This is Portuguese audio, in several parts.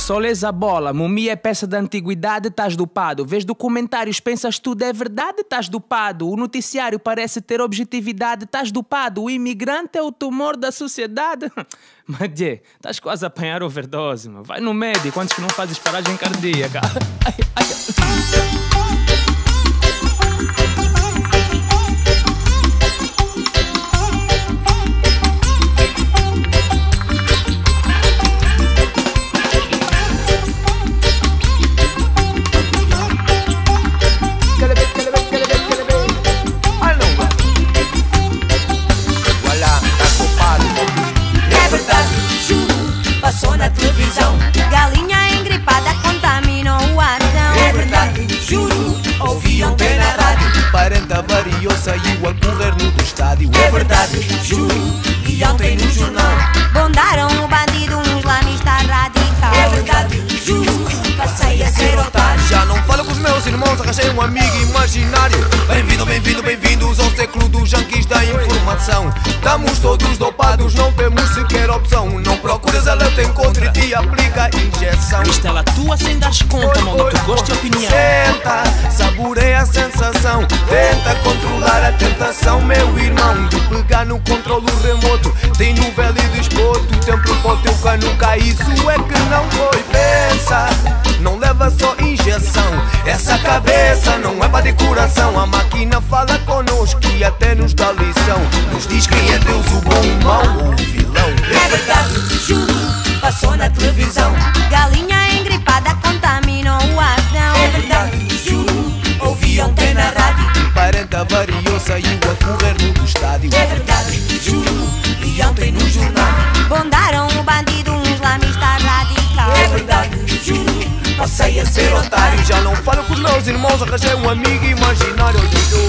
só lês a bola. Mumia é peça da antiguidade, estás dopado. Vês documentários, pensas tudo é verdade, estás dopado. O noticiário parece ter objetividade, estás dopado. O imigrante é o tumor da sociedade. Mas, estás quase a apanhar overdose, mano. Vai no médico antes que não fazes paragem cardíaca. Ai, ai, passou na televisão. Galinha engripada contaminou o ar. É verdade, juro, ouvi ontem na rádio. Parente avariou, saiu a correr no do estádio. É verdade, juro, vi ontem no jornal. Bondaram o bandido, um islamista radical. É verdade, juro, passei a ser otário. Já não falo com os meus irmãos, arranjei um amigo imaginário. Bem-vindo, bem-vindo, bem-vindos ao século dos junkies da informação. Estamos todos dopados, não temos sequer opção. Não procuras a letra, encontra e te aplica a injeção. isto ela tua sem dares conta, mão do teu gosto e opinião. Senta, saboreia a sensação. Tenta controlar a tentação, meu irmão, de pegar no controle remoto. Tem novela e desporto, tempo para o teu canuca. Isso é que não foi. Pensa, não leva só injeção. Essa cabeça não é para decoração. A máquina fala connosco e até nos dá lição. Nos diz quem é Deus, o bom, o mau ou o vilão. É verdade, juro, passou na televisão. Galinha engripada contaminou o ar. É verdade, juro, ouvi ontem na rádio. Parente avariou, saiu a correr no do estádio. É verdade, juro, vi ontem no jornal. Bondaram o bandido, um islamista radical. É verdade, juro, passei a ser otário. Já não falo com os meus irmãos, arranjei um amigo imaginário.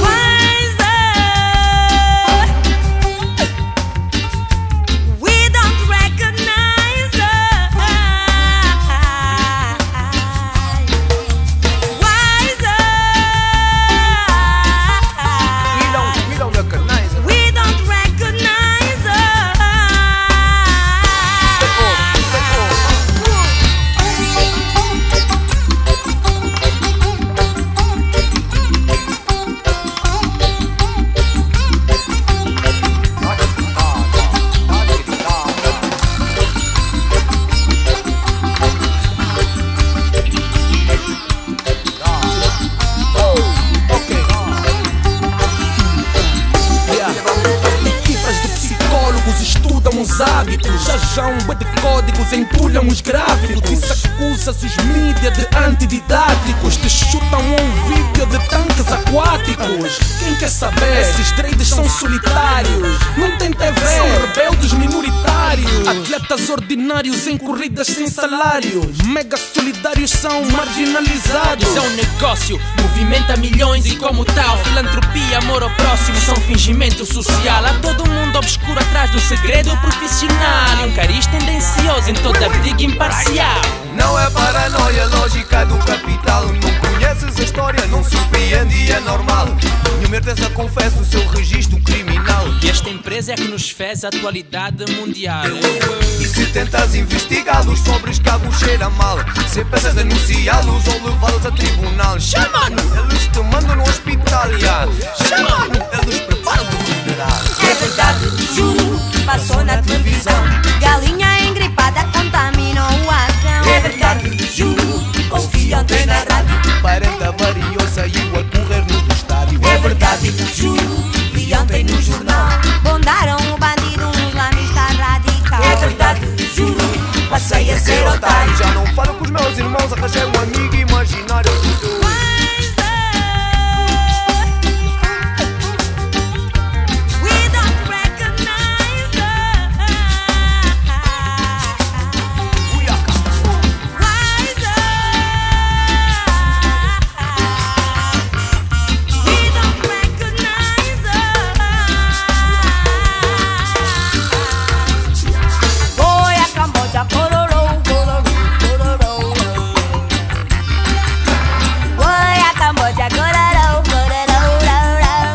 Estudam os hábitos, já um bué de códigos, entulham os gráficos. Isso acusas os mídia de antididáticos. Te chutam um vídeo de tanques aquáticos. Quem quer saber? Esses traders são solitários, não tem TV, são rebeldes minoritários. Atletas ordinários em corridas sem salários. Mega solidários são marginalizados. É um negócio, movimenta milhões e como tal, filantropia, amor ao próximo são fingimento social. Há todo um mundo obscuro atrás do segredo profissional e um cariz tendencioso em toda briga imparcial. Não é paranoia, lógica do capital. Não conheces a história, não surpreende e é normal. Nenhuma certeza confessa o seu registro criminal. E esta empresa é que nos fez a atualidade mundial. E se tentas investigá-los, sobres cabos cheira mal. Se pensas denunciá-los ou levá-los a tribunal, chama-no, eles te mandam no hospital, yeah. Chama-no, eles preparam-te o funeral. É verdade, juro, passou na televisão. Galinha engripada contaminou o ar. É verdade, juro, ouvi ontem na rádio. Parente avariou, saiu a correr no do estádio. É verdade, juro, vi ontem no jornal. Bondaram o bandido, um islamista radical. É verdade, juro, passei a ser otário. Já não falo com os meus irmãos, arranjei um amigo imaginário.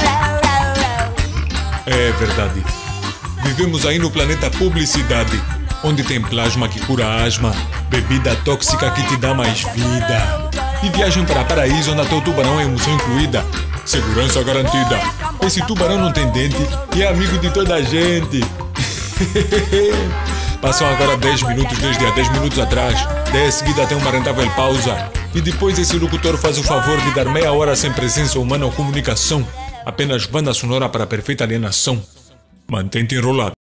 É verdade. Vivemos aí no planeta publicidade. onde tem plasma que cura asma, bebida tóxica que te dá mais vida. E viagem para paraíso onde até o tubarão é emoção incluída. Segurança garantida. Esse tubarão não tem dente e é amigo de toda a gente. Passam agora 10 minutos desde há 10 minutos atrás. Daí a seguida tem uma rentável pausa. E depois esse locutor faz o favor de dar meia hora sem presença humana ou comunicação. Apenas banda sonora para a perfeita alienação. Mantém-te enrolado.